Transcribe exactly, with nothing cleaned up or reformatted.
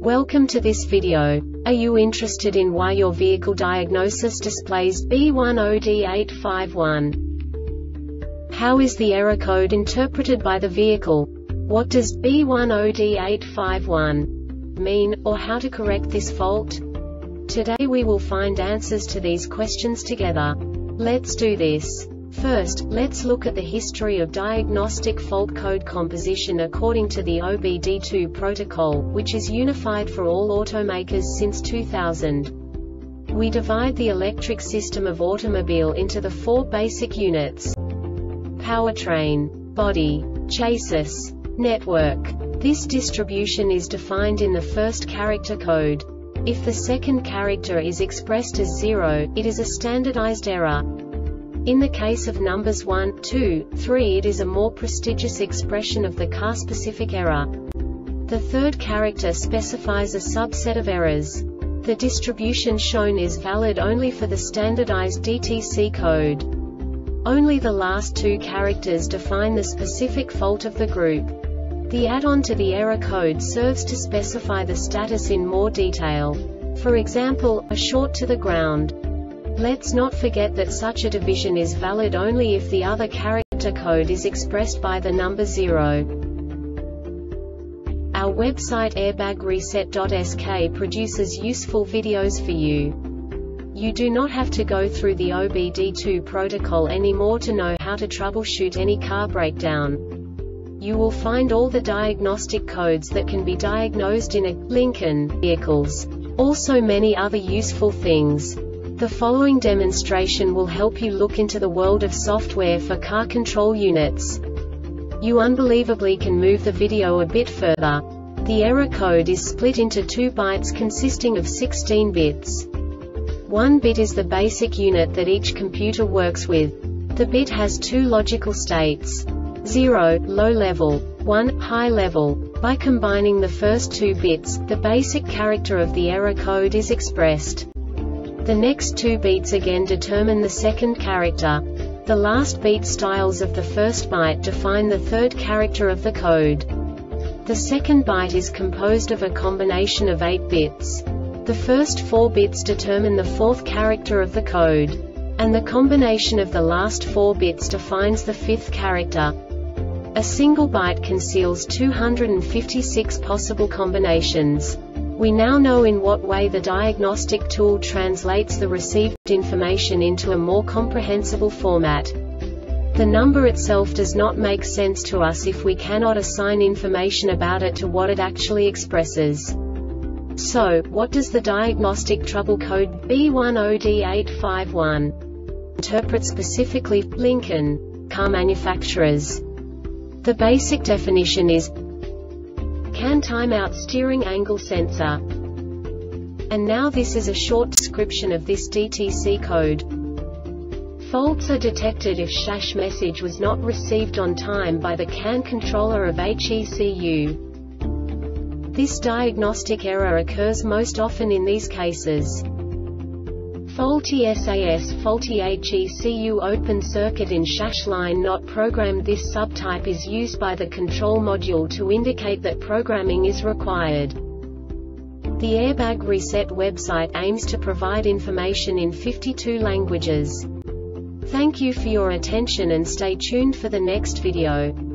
Welcome to this video. Are you interested in why your vehicle diagnosis displays B one zero D eight five one? How is the error code interpreted by the vehicle? What does B one zero D eight five one mean, or how to correct this fault? Today we will find answers to these questions together. Let's do this. First, let's look at the history of diagnostic fault code composition according to the O B D two protocol, which is unified for all automakers since two thousand. We divide the electric system of automobile into the four basic units: powertrain, body, chassis, network. This distribution is defined in the first character code. If the second character is expressed as zero, it is a standardized error. In the case of numbers one, two, three, it is a more prestigious expression of the car-specific error. The third character specifies a subset of errors. The distribution shown is valid only for the standardized D T C code. Only the last two characters define the specific fault of the group. The add-on to the error code serves to specify the status in more detail. For example, a short to the ground. Let's not forget that such a division is valid only if the other character code is expressed by the number zero. Our website airbag reset dot S K produces useful videos for you. You do not have to go through the O B D two protocol anymore to know how to troubleshoot any car breakdown. You will find all the diagnostic codes that can be diagnosed in a Lincoln vehicles. Also many other useful things. The following demonstration will help you look into the world of software for car control units. You unbelievably can move the video a bit further. The error code is split into two bytes consisting of sixteen bits. One bit is the basic unit that each computer works with. The bit has two logical states: zero, low level, one, high level. By combining the first two bits, the basic character of the error code is expressed. The next two beats again determine the second character. The last beat styles of the first byte define the third character of the code. The second byte is composed of a combination of eight bits. The first four bits determine the fourth character of the code. And the combination of the last four bits defines the fifth character. A single byte conceals two hundred fifty-six possible combinations. We now know in what way the diagnostic tool translates the received information into a more comprehensible format. The number itself does not make sense to us if we cannot assign information about it to what it actually expresses. So, what does the diagnostic trouble code B one zero D eight five one interpret specifically for Lincoln car manufacturers? The basic definition is CAN timeout steering angle sensor. And now this is a short description of this D T C code. Faults are detected if SHASH message was not received on time by the CAN controller of H E C U. This diagnostic error occurs most often in these cases: faulty S A S, faulty H E C U, open circuit in SHASH line not programmed. This subtype is used by the control module to indicate that programming is required. The Airbag Reset website aims to provide information in fifty-two languages. Thank you for your attention and stay tuned for the next video.